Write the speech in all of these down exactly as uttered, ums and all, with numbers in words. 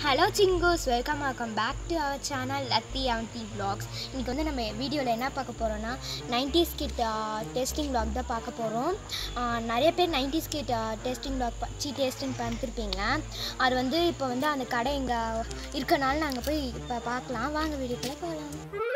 Hello Chingus, welcome welcome back to our channel Latti Aunty Vlogs. இன்னைக்கு வந்து நம்ம வீடியோல என்ன பார்க்க போறோம்னா nineties kid testing vlog தான் பார்க்க போறோம். நிறைய பேர் nineties kid testing vlog சி டெஸ்டிங் பண்ணிருப்பீங்க. அது வந்து இப்போ வந்து அந்த கடை இங்க இருக்கனால நாங்க போய் இப்ப பார்க்கலாம். வாங்க வீடியோக்குள்ள போலாம்.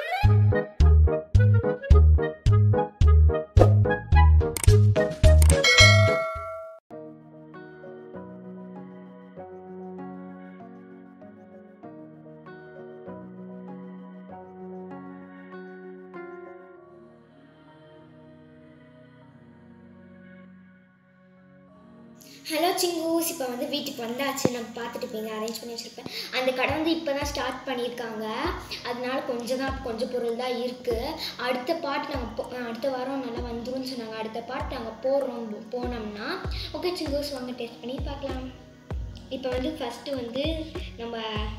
ஹலோ சிங்கூஸ், இப்போ வந்து வீட்டுக்கு வந்தாச்சு. நம்ம பார்த்துட்டு இருப்பீங்க, அரேஞ்ச் பண்ணி வச்சுருப்பேன். அந்த கடை வந்து இப்போ தான் ஸ்டார்ட் பண்ணியிருக்காங்க, அதனால கொஞ்சம் தான் கொஞ்சம் பொருள் தான் இருக்குது. அடுத்த பார்ட் நாங்கள் அடுத்த வாரம் நல்லா வந்துரும்னு சொன்னாங்க. அடுத்த பார்ட் நாங்கள் போகிறோம் போனோம்னா ஓகே சிங்கூஸ், வாங்க டேஸ்ட் பண்ணி பார்க்கலாம். இப்போ வந்து ஃபஸ்ட்டு வந்து நம்ம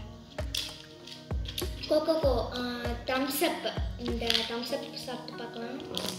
கோகோ தம்ஸ்அப் இந்த தம்ஸ்அப் சாப்பிட்டு பார்க்கலாம்.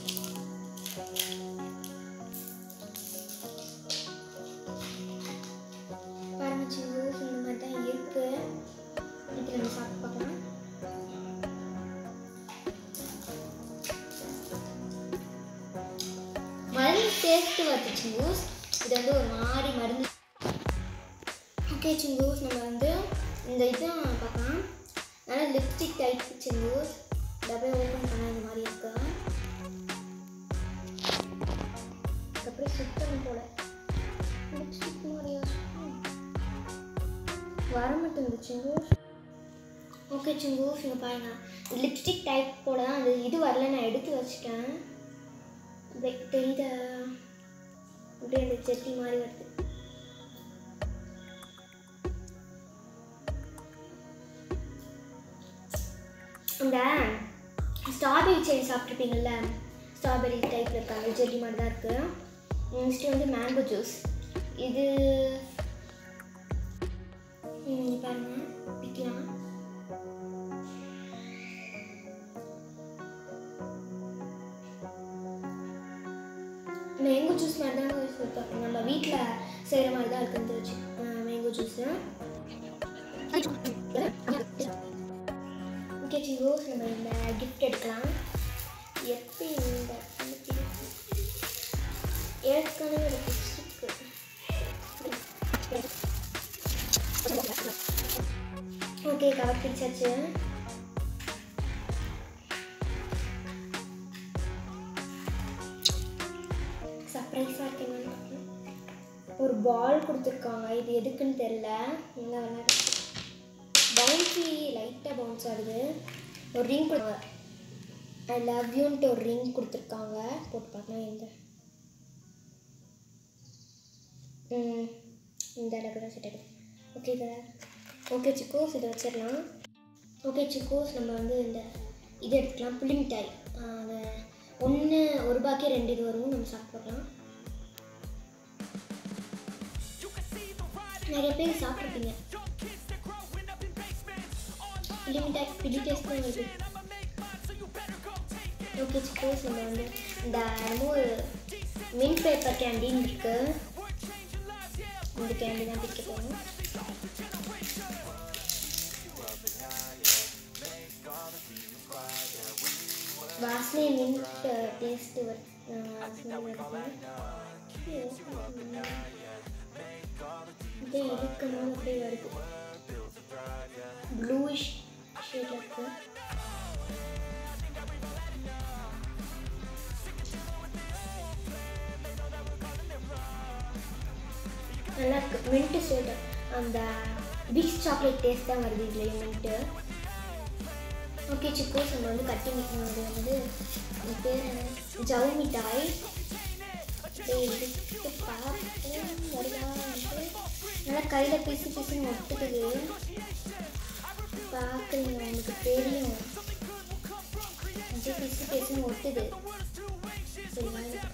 மருந்து டேஸ்ட் வருது சிங்கூஸ், இது வந்து ஒரு மாதிரி மருந்து. ஓகே சிங்கூஸ், நம்ம வந்து இந்த இது பார்க்கலாம். நல்லா லிப்ஸ்டிக் டைப் சிங்கூஸ், டப்பை ஓப்பன் பண்ண இந்த மாதிரி இருக்கு. அதுக்கப்புறம் சுத்தம் போல லிப்ஸ்டிக் மாதிரியா வர மாட்டேங்குது சிங்கூஸ். ஓகே சிங்கூஸ், இங்கே பாருங்க, லிப்ஸ்டிக் டைப் போல தான் அது இது வரல. நான் எடுத்து வச்சுட்டேன். தெரியுத அப்படியே அந்த செட்டி மாதிரி வருது. இந்த ஸ்ட்ராபெரி செடி சாப்பிட்ருப்பீங்கள்ல, ஸ்ட்ராபெரி டைப்பில் இருக்காங்க, ஜெல்லி மாதிரி தான் இருக்குது. நெக்ஸ்ட்டு வந்து மேங்கோ ஜூஸ். இது பாருங்க, பிடிக்கலாம். மேங்கோ ஜூஸ் மாதிரி தான் சொல்லிட்டு நம்ம வீட்டில் செய்கிற மாதிரி தான் இருக்குன்னு வச்சு மேங்கோ ஜூஸு. ஓகே சிங்கூஸ், நம்ம இந்த கிஃப்ட் எடுக்கலாம். எப்படி இந்த ஏற்கனவே ஒரு லிப்ஸ்டிக்கு. ஓகே, கவர் பிடிச்சாச்சு. சர்ப்ரைஸாக இருக்குன்னு ஒரு பால் கொடுத்துருக்காங்க. இது எதுக்குன்னு தெரில. நல்லா விளையாடு பவுன்ஸி லைட்டாக பவுன்ஸ் ஆகுது. ஒரு ரிங் கொடுத்தாங்க, ஐ லவ் யூன்ட்டு ஒரு ரிங் கொடுத்துருக்காங்க. போட்டு பார்க்கலாம். இந்த இந்த அளவுக்கு தான் செட் ஆகுது. Okay sir. ஓகே சிக்கோஸ், இதை வச்சிடலாம். ஓகே சிக்கோஸ், நம்ம வந்து இந்த இது எடுத்துக்கலாம். புளி மிட்டாய். அதை ஒன்று ஒரு ரூபாய்க்கே ரெண்டு இது வரும். நம்ம சாப்பிட்லாம். நிறைய பேர் சாப்பிட்ருப்பீங்க. புளி மிட்டாய் பிடி டேஸ்ட் தான் வருது. ஓகே சிக்கோஸ், நம்ம வந்து இந்த என்னமோ மின்ட் பேப்பர் கேண்டின்னு இருக்கு. இந்த கேண்டி தான் பிடிக்க போகணும். வாசனை மின்ட் டேஸ்ட்டு வருது. அப்படியே இருக்கணும், அப்படியே வருது. ப்ளூயிஷ் ஷேட் இருக்கு. நல்லா இருக்கு. மின்ட்டு ஷேட், அந்த பிக் சாக்லேட் டேஸ்ட் தான் வருது இதுலேயே மின்ட்டு. ஓகே சிக்கோஸ், நம்ம வந்து கட்டி மிட்டாய் வந்து பேர் என்ன, ஜவு மிட்டாய். எடுத்து பார்த்து நல்லா கையில் பீசு பீசுன்னு ஒட்டுக்குது. பார்க்குறீங்க, உங்களுக்கு தெரியும். அப்படியே பீசு பீசுன்னு ஒட்டுது. சரிங்களா?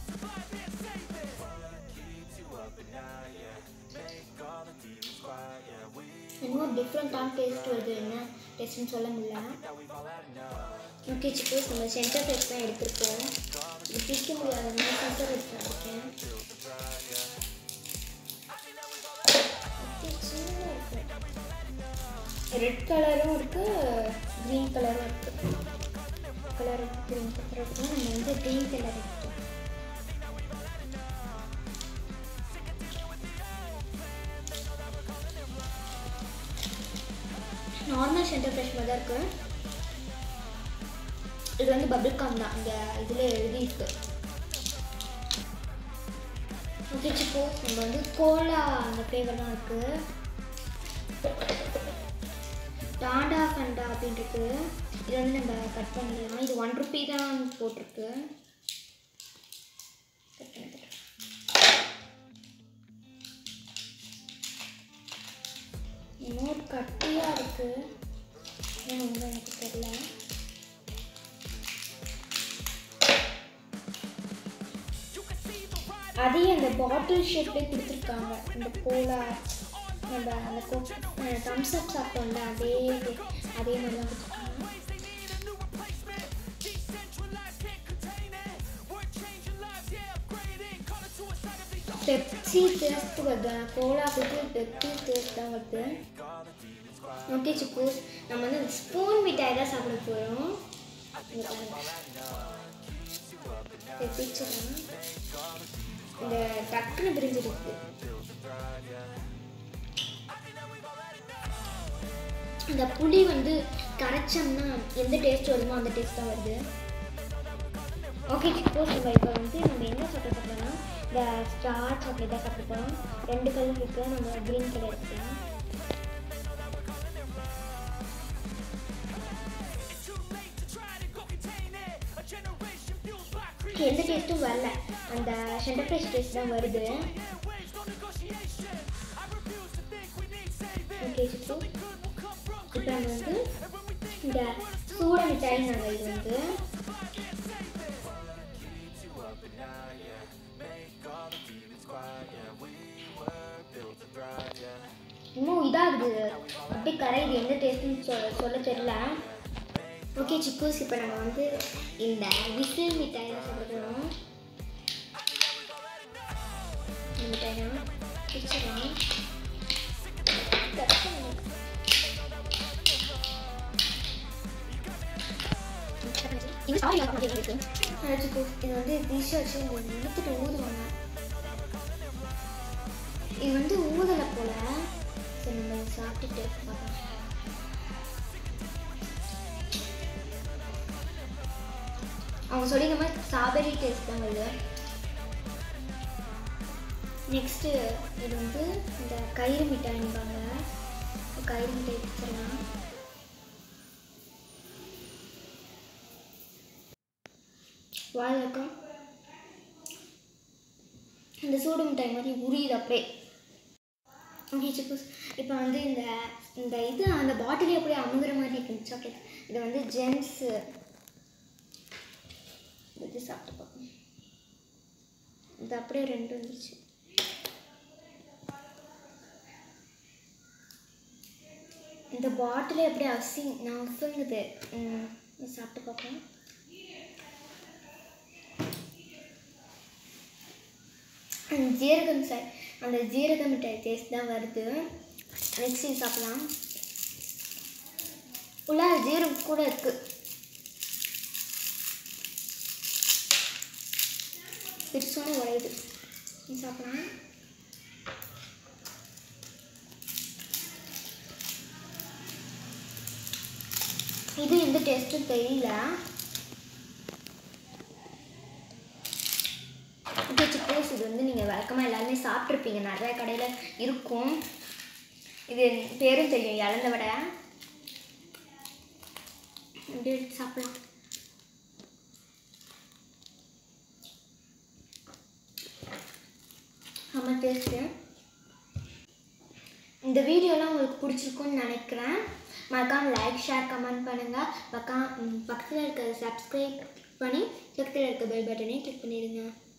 இன்னும் டிஃப்ரெண்ட்டான டேஸ்ட் வருது. என்ன டேஸ்ட்னு சொல்ல முடியல. ஓகே சிக்கோஸ், நம்ம சென்டர் டேஸ்ட் தான் எடுத்துருக்கோம். இது பிடிக்க முடியாதுன்னா சென்டர் எடுத்துருக்கேன். ரெட் கலரும் இருக்குது, க்ரீன் கலரும் இருக்குது. கலர் க்ரீன் கலர் இருக்குன்னா நம்ம வந்து க்ரீன் கலர் எடுத்தோம். நார்மல் சென்டர் ஃப்ரெஷ் மாதிரி தான் இருக்குது. இது வந்து பபிள் கம் தான், இந்த இதில் எழுதியிருக்கு. ஓகே சிக்கோ, நம்ம வந்து கோலா அந்த ஃப்ளேவர் தான் இருக்குது. டாண்டா ஃபண்டா அப்படின்ட்டு இது வந்து நம்ம கட் பண்ணிடலாம். இது ஒன் ருப்பி தான் போட்டிருக்கு. கட் பண்ணி இன்னொரு கட்டியாக இருக்குது, ஏன்னா வந்து எனக்கு தெரியல. அதையும் அந்த பாட்டில் ஷேப்லேயே கொடுத்துருக்காங்க. இந்த கோலா நம்ம அந்த கோ தம்ஸ் அப் சாப்பிட்டோம்ல அதே அதே மாதிரி தான் கொடுத்துருக்காங்க. பெப்சி டேஸ்ட் வருது, கோலாவுக்கு பெப்சி டேஸ்ட் தான் வருது. ஓகே சப்போஸ் நம்ம வந்து ஸ்பூன் மிட்டாய் தான் சாப்பிட போகிறோம். இந்த டக்குன்னு பிரிஞ்சிருக்கு. இந்த புளி வந்து கரைச்சோம்னா எந்த டேஸ்ட் வருமோ அந்த டேஸ்ட் தான் வருது. ஓகே சப்போஸ் நம்ம இப்போ வந்து நம்ம என்ன சாப்பிட போகிறோம்னா இந்த ஸ்டார் சாக்லேட் தான் சாப்பிட போகிறோம். ரெண்டு கலர் இருக்குது, நம்ம க்ரீன் கலர் எடுக்கலாம். எந்த டேஸ்ட்டும் வரல, அந்த சென்டர் ஃப்ரெஷ் டேஸ்ட் தான் வருது. ஓகே இப்போ நம்ம வந்து இந்த சூட மிட்டாய் நாங்கள் இது வந்து இன்னும் இதாகுது, அப்படி கரையுது, எந்த டேஸ்ட்னு சொ சொல்ல தெரியல. ஓகே சிக்கூஸ், இப்போ நம்ம வந்து இந்த விசில் மிட்டாய் தான் சாப்பிடுறோம். மிட்டாய் தான் பிடிச்சிடலாம். இது வந்து டிஷ் வச்சு இழுத்துட்டு ஊதுவாங்க. இது வந்து ஊதலை போல. சரி நம்ம சாப்பிட்டுட்டு பார்க்கலாம். அவங்க சொல்லிங்க மாதிரி ஸ்ட்ராபெரி டேஸ்ட் தான் வருது. நெக்ஸ்ட்டு இது வந்து இந்த கயிறு மிட்டாய்பாங்க. கயிறு மிட்டாய் வச்சிடலாம். வாழைக்கம் இந்த சூடு மிட்டாய் மாதிரி உரியுது அப்படியே. ஓகே சப்போஸ் இப்போ வந்து இந்த இந்த இது அந்த பாட்டிலே அப்படியே அமுகிற மாதிரி இருக்குது சாக்லேட். இது வந்து ஜெம்ஸு இது சாப்பிட்டு பார்ப்போம். இது அப்படியே ரெண்டு வந்துருச்சு. இந்த பாட்டிலே அப்படியே அசி நான் அசுங்குது. சாப்பிட்டு பார்ப்போம். ஜீரகம் சார் அந்த ஜீரக மிட்டாய் டேஸ்ட் தான் வருது. நெக்ஸ்ட் இது சாப்பிடலாம். உள்ள ஜீரகம் கூட இருக்குது. பிரிச்சோன்னு உடையுது. சாப்பிடலாம். இது எந்த டேஸ்ட்டும் தெரியல. ஓகே சிப்போஸ் இது வந்து நீங்கள் வழக்கமாக எல்லாருமே சாப்பிட்ருப்பீங்க, நிறைய கடையில் இருக்கும். இது பேரும் தெரியும், இழந்த வடை. அப்படியே சாப்பிடலாம். ஆமாம் டேஸ்ட்டு. இந்த வீடியோலாம் உங்களுக்கு பிடிச்சிருக்குன்னு நினைக்கிறேன். மறக்காம லைக் ஷேர் கமெண்ட் பண்ணுங்கள். பக்கம் பக்கத்தில் இருக்க சப்ஸ்கிரைப் பண்ணி பக்கத்தில் இருக்க பெல் பட்டனையும் கிளிக் பண்ணிடுங்க.